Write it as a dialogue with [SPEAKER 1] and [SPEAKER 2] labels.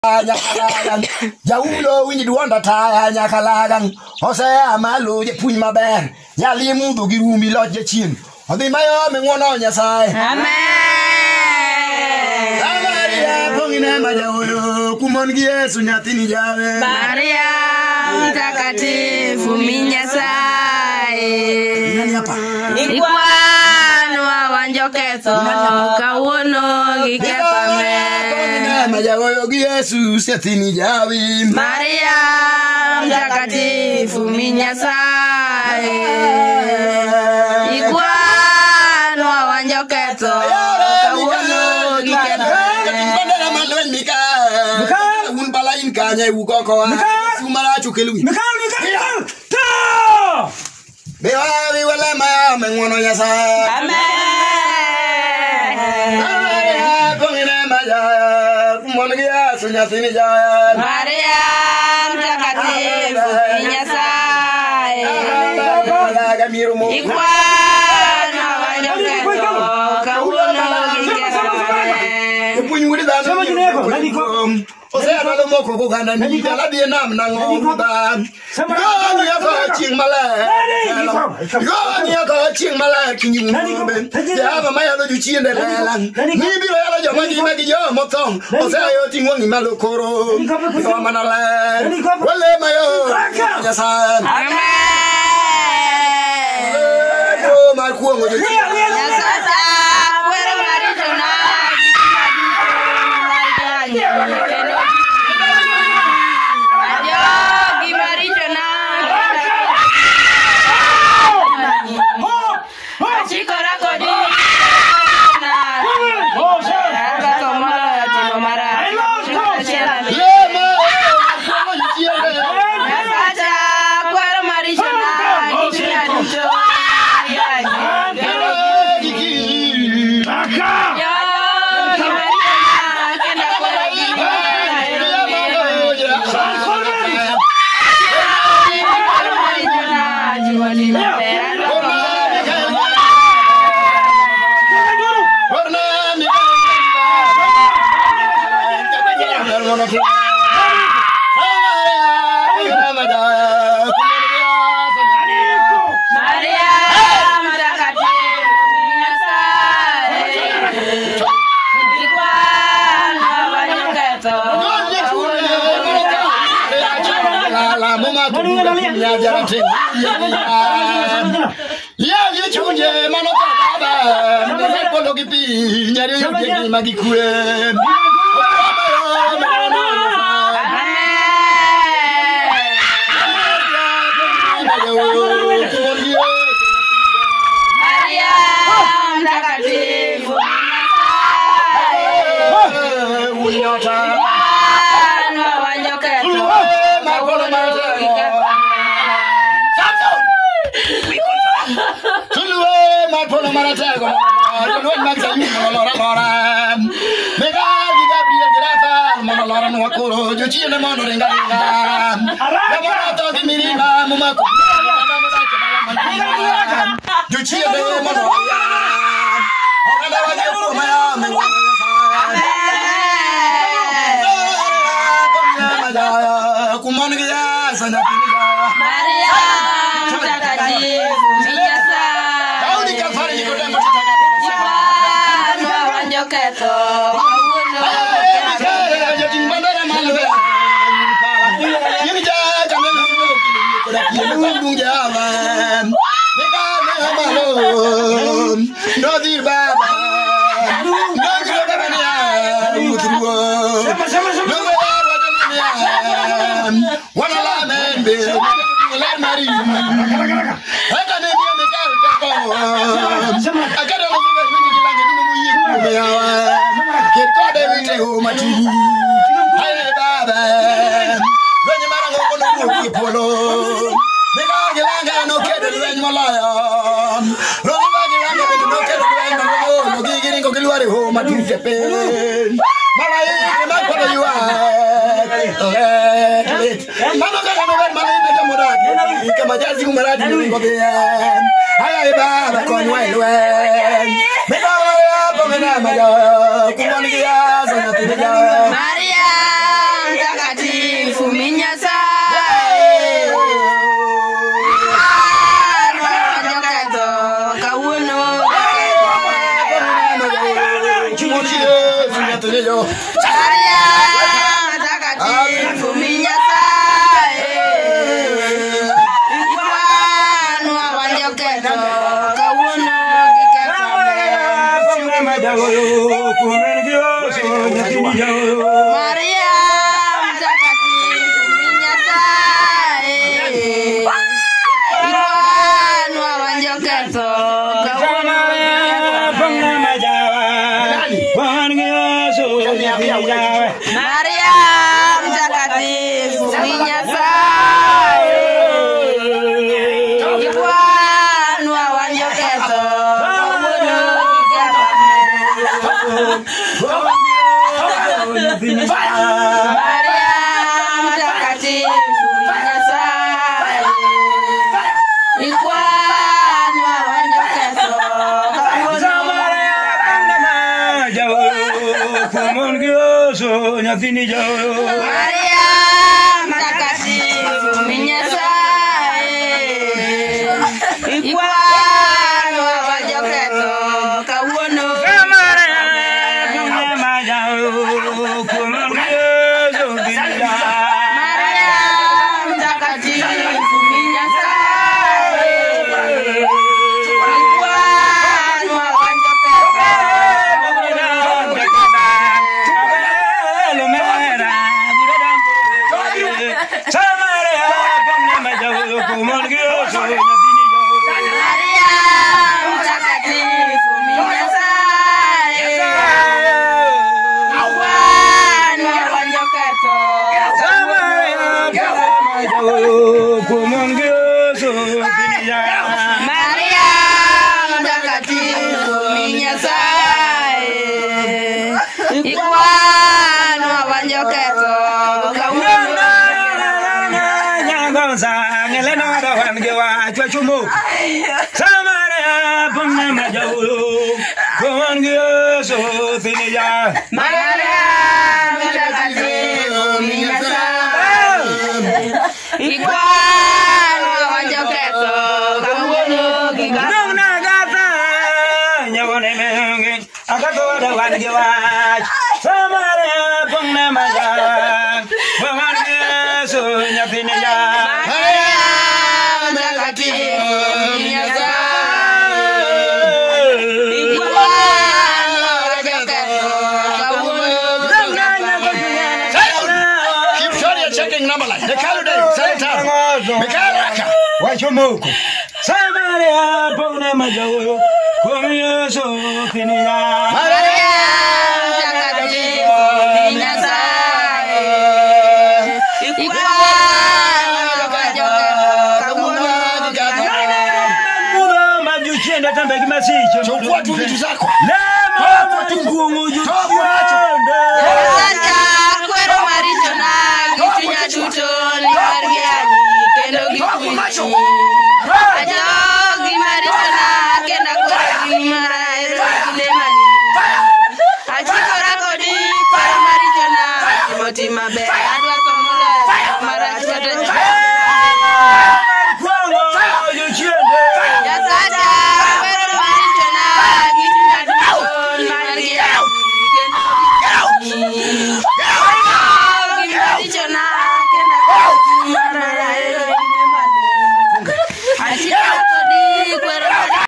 [SPEAKER 1] nyakalagan jaulo winji duonda taya nyakalagan osea malo je puny maber nyali mudo gi rumi loje chien odhi mayo mengono nyasaye
[SPEAKER 2] amen
[SPEAKER 1] Maria pongine majawo kumon gi Yesu nyathini jawe
[SPEAKER 2] Maria mtakatifu minyasaye
[SPEAKER 1] nani hapa
[SPEAKER 2] ikwano wanjoketho kawuono gikethame
[SPEAKER 1] majawo gi Yesu nyathini jawe
[SPEAKER 2] Maria mtakatifu minyasaye ikwano wanjoketho kawuono gikethame
[SPEAKER 1] un bala in kanya ukoko sumara chukelwi bewa wala ma mengono yasa
[SPEAKER 2] amen
[SPEAKER 1] pongine maja kumongia sunyathini ja
[SPEAKER 2] Maria mtakatifu minyasaye ikwano wanjoketho kawuono gikethame
[SPEAKER 1] punyuri dano osea balo moko ko ganda ni dala die nam na ngoba gani yako chingmala gani yako chingmala kinyumbe ya ba maya lo juchiende lela ni biro yala joma gi magi jo motong osea yo tingwo ni malokoro ko manala wale mayo ya san
[SPEAKER 2] amen
[SPEAKER 1] ko mal ko ngo ji
[SPEAKER 2] Maria
[SPEAKER 3] nyathini jo
[SPEAKER 2] Maria mtakatifu Nyasaye ikwano wajoketo kawuono
[SPEAKER 3] Wachomoko Samaria pone majawo Komiyoso finia
[SPEAKER 2] Maria mtakatifu Nyasaye ikwano wajoketo
[SPEAKER 3] Mudo majuchenda tambeki masicho
[SPEAKER 1] chukua tu vitu zako
[SPEAKER 3] Lema tungungu juchonde
[SPEAKER 2] Kwero maricho na gichunya duto ni margiani kendo gikuichi Ajogi maricho na kenda kwero gimaraero kilemani Achikora kodi kwero maricho na timoti maber adwa tomolo marach kata